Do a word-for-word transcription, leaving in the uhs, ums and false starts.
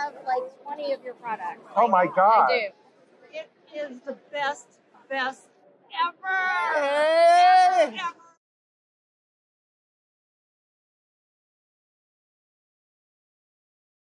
have like twenty of your products. Oh my God. I do. It is the best, best ever. Hey. Ever,